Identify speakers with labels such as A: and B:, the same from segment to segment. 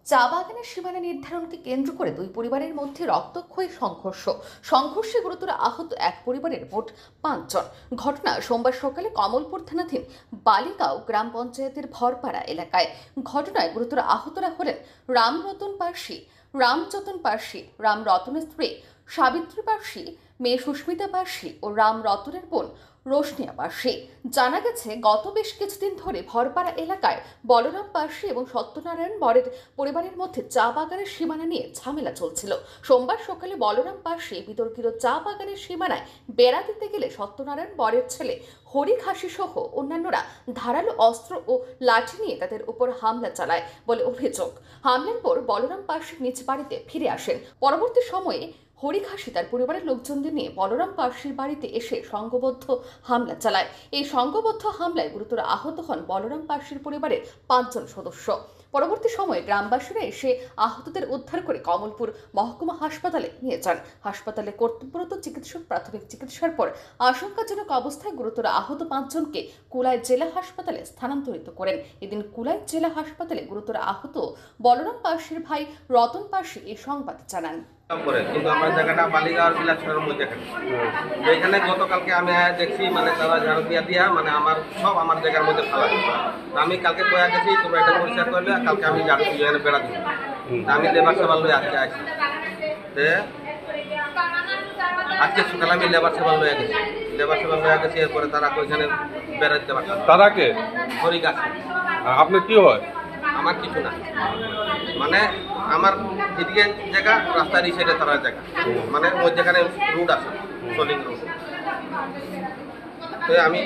A: চা বাগানের সীমানা নির্ধারণকে কেন্দ্র করে দুই পরিবারের মধ্যে রক্তক্ষয়ী সংঘর্ষে গুরুতর আহত এক পরিবারের মোট ৫ জন। ঘটনা সোমবার সকালে কমলপুর থানাধীন বালিগাঁও গ্রাম পঞ্চায়েতের ভরপাড়া এলাকায়। ঘটনায় গুরুতর আহতরা হলেন রামযতন পার্সি, রামরতনের স্ত্রী সাবিত্রী পার্সি, মেয়ে সুস্মিতা পার্সি ও রামরতনের বোন রোশনিয়া পার্সি। জানা গেছে, গত বেশ কিছুদিন ধরে ভরপাড়া এলাকায় বলরাম পার্সি এবং সত্যনারায়ণ বরের পরিবারের মধ্যে চা বাগানের সীমানা নিয়ে ঝামেলা চলছিল। সোমবার সকালে বলরাম পার্সি বিতর্কিত চা বাগানের সীমানায় বেড়া দিতে গেলে সত্যনারায়ণ বরের ছেলে হরি খাসি সহ অন্যান্যরা ধারালো অস্ত্র ও লাঠি নিয়ে তাদের উপর হামলা চালায় বলে অভিযোগ। হামলার পর বলরাম পার্সি নিজ বাড়িতে ফিরে আসেন। পরবর্তী সময়ে হরি খাসি তার পরিবারের লোকজনদের নিয়ে বলরাম পার্সির বাড়িতে এসে সংঘবদ্ধ হামলা চালায়। এই সংঘবদ্ধ হামলায় গুরুতর আহত হন বলরাম পার্সির পরিবারের ৫ জন সদস্য। পরবর্তী সময়ে গ্রামবাসীরা এসে আহতদের উদ্ধার করে কমলপুর মহকুমা হাসপাতালে নিয়ে যান। হাসপাতালে কর্তব্যরত চিকিৎসক প্রাথমিক চিকিৎসার পর আশঙ্কাজনক অবস্থায় গুরুতর আহত ৫ জনকে কুলাই জেলা হাসপাতালে স্থানান্তরিত করেন। এদিন কুলাই জেলা হাসপাতালে গুরুতর আহত বলরাম পার্সির ভাই রতন পার্সি এই সংবাদ জানান।
B: কিন্তু আমার জায়গাটা বালিগাঁওর বিলাসের মধ্যে এখানে গতকালকে আমি দেখছি মানে তারা ঝাড়ু দিয়া মানে আমার জায়গার মধ্যে ফেলা। আমি কালকে কয়া গেছি তোমরা এটা পরিষ্কার করলে, কালকে আমি ঝাড়ু এখানে বেড়া দিব। আমি লেবার সেবার লয়ে আজকে আসি, আজকে সকালে আমি লেবার সেবার লয়ে গেছি। এরপরে তারা ওইখানে বেড়া দিতে পারছে।
C: তারা কে?
B: হরি গাছ।
C: আপনার কি হয়?
B: আমার কিছু না, মানে আমার এদিকে জায়গা, রাস্তার এই সাইডে তারা জায়গা, মানে ওই যেখানে রুট আছে, সোলিং রুট। তো আমি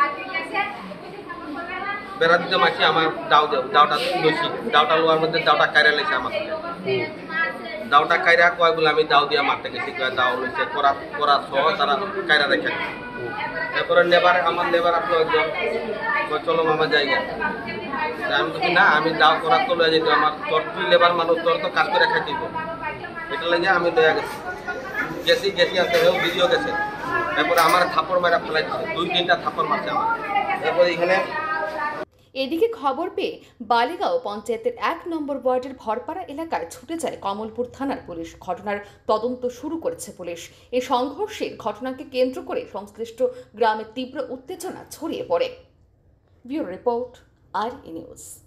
B: বেড়া দিতে মাসি আমার দাওটা লইছি, দাওটা লোয়ার মধ্যে দাওটা কায়রা লেছে আমার, দাওটা কায়রা কয় বলে আমি দাও দিয়ে মারতে গেছি, দাও লইছে করা সহ তারা কায়রা রেখে। এরপরে আমার লেবার আসলো একজন, চলো মামা জায়গা। আমি বলছি না, আমি দাও করার তো লয়ে যেত, আমার তোর তুই লেবার মানুষ, তোর তো কাজ করে খাই দিব। এটা লেগে আমি লয়ে গেছি আসতে হয়েও ভিডিও গেছে। এরপরে আমার থাপড় মারা ফেলাই দিচ্ছে, 2-3টা থাপড় মারছে আমার। এরপরে এখানে
A: এদিকে খবর পেয়ে বালিগাঁও পঞ্চায়েতের ১ নম্বর ওয়ার্ডের ভরপাড়া এলাকায় ছুটে যায় কমলপুর থানার পুলিশ। ঘটনার তদন্ত শুরু করেছে পুলিশ। এই সংঘর্ষের ঘটনাকে কেন্দ্র করে সংশ্লিষ্ট গ্রামে তীব্র উত্তেজনা ছড়িয়ে পড়ে। ব্যুরো রিপোর্ট, আর নিউজ।